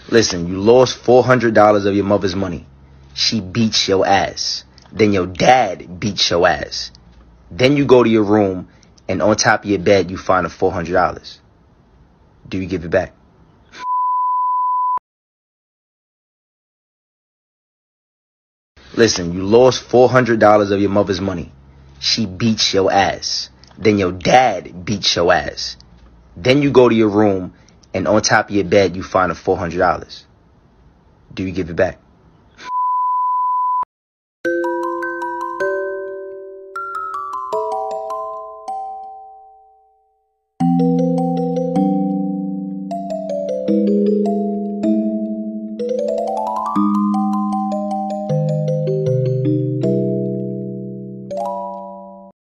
Listen, you lost $400 of your mother's money. She beats your ass. Then your dad beats your ass. Then you go to your room, and on top of your bed, you find a $400. Do you give it back? Listen, you lost $400 of your mother's money. She beats your ass. Then your dad beats your ass. Then you go to your room, and on top of your bed, you find a $400. Do you give it back?